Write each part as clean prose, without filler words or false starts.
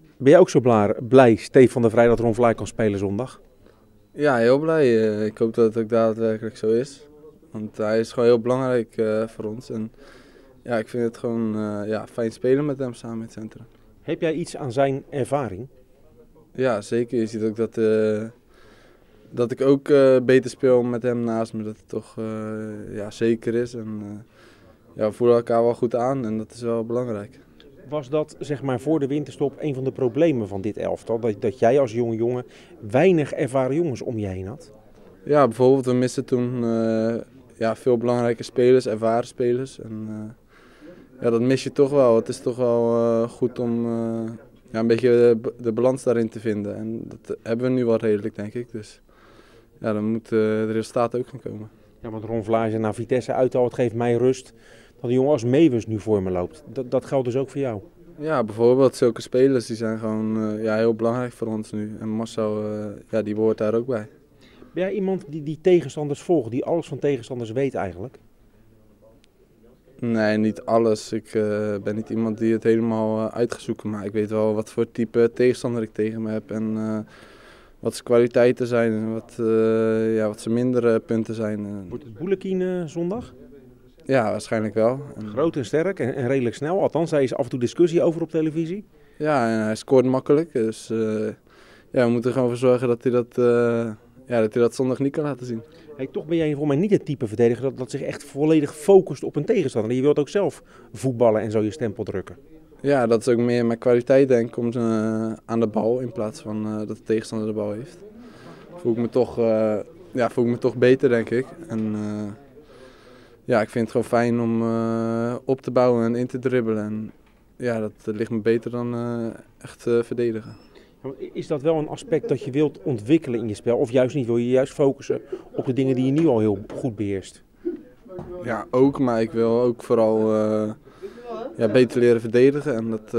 Ben jij ook zo blij, Stefan de Vrij, dat Ron Vlaar kan spelen zondag? Ja, heel blij. Ik hoop dat het ook daadwerkelijk zo is. Want hij is gewoon heel belangrijk voor ons. En ja, ik vind het gewoon ja, fijn spelen met hem samen in het centrum. Heb jij iets aan zijn ervaring? Ja, zeker. Je ziet ook dat ik ook beter speel met hem naast me. Dat het toch ja, zeker is. En ja, we voelen elkaar wel goed aan en dat is wel belangrijk. Was dat zeg maar voor de winterstop een van de problemen van dit elftal? Dat jij als jonge jongen weinig ervaren jongens om je heen had? Ja, bijvoorbeeld we missen toen ja, veel belangrijke spelers, ervaren spelers. En ja, dat mis je toch wel. Het is toch wel goed om ja, een beetje de balans daarin te vinden. En dat hebben we nu wel redelijk, denk ik. Dus ja, dan moet de resultaten ook gaan komen. Ja, want Ron Vlaar zei naar Vitesse uit al, het geeft mij rust dat een jongen als Meeuwis nu voor me loopt. Dat geldt dus ook voor jou? Ja, bijvoorbeeld zulke spelers die zijn gewoon ja, heel belangrijk voor ons nu. En Marcel, ja, die hoort daar ook bij. Ben jij iemand die tegenstanders volgt, die alles van tegenstanders weet eigenlijk? Nee, niet alles. Ik ben niet iemand die het helemaal uit gaat zoeken. Maar ik weet wel wat voor type tegenstander ik tegen me heb. En wat zijn kwaliteiten zijn en ja, wat zijn mindere punten zijn. Wordt het Boelekien zondag? Ja, waarschijnlijk wel. Groot en sterk en redelijk snel. Althans, daar is af en toe discussie over op televisie. Ja, en hij scoort makkelijk. Dus ja, we moeten er gewoon voor zorgen dat hij dat zondag niet kan laten zien. Hey, toch ben jij volgens mij niet het type verdediger dat zich echt volledig focust op een tegenstander. Je wilt ook zelf voetballen en zo je stempel drukken. Ja, dat is ook meer mijn kwaliteit, denk ik, om aan de bal in plaats van dat de tegenstander de bal heeft. Voel ik me toch beter, denk ik. En ja, ik vind het gewoon fijn om op te bouwen en in te dribbelen. En ja, dat ligt me beter dan echt verdedigen. Is dat wel een aspect dat je wilt ontwikkelen in je spel? Of juist niet? Wil je juist focussen op de dingen die je nu al heel goed beheerst? Ja, ook. Maar ik wil ook vooral ja, beter leren verdedigen. En dat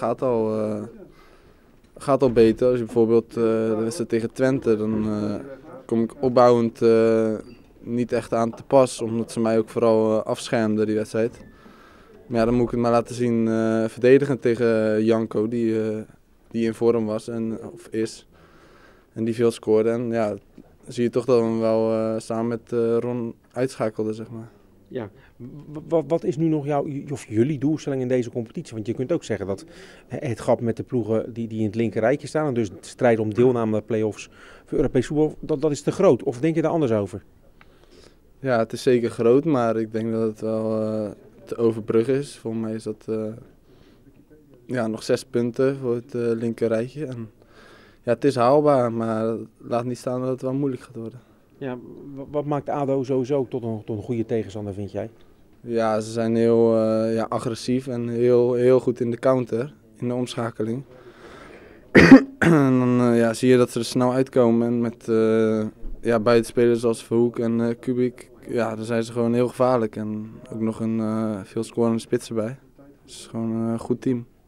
gaat al beter. Als je bijvoorbeeld de wedstrijd tegen Twente, dan kom ik opbouwend niet echt aan te pas. Omdat ze mij ook vooral afschermden, die wedstrijd. Maar ja, dan moet ik het maar laten zien verdedigen tegen Janko, die in vorm was of is. En die veel scoorde. En ja, dan zie je toch dat we hem wel samen met Ron uitschakelden, zeg maar. Ja, wat is nu nog jullie doelstelling in deze competitie? Want je kunt ook zeggen dat het gat met de ploegen die in het linker rijtje staan, en dus strijden om deelname aan de play-offs voor Europees voetbal, dat is te groot. Of denk je daar anders over? Ja, het is zeker groot, maar ik denk dat het wel te overbruggen is. Volgens mij is dat ja, nog 6 punten voor het linker rijtje. En, ja, het is haalbaar, maar laat niet staan dat het wel moeilijk gaat worden. Ja, wat maakt ADO sowieso tot een goede tegenstander, vind jij? Ja, ze zijn heel ja, agressief en heel goed in de counter, in de omschakeling. En dan ja, zie je dat ze er snel uitkomen en met ja, buitenspelers zoals Verhoek en Kubik, ja, dan zijn ze gewoon heel gevaarlijk. En ook nog een veel scorende spits erbij. Het is gewoon een goed team.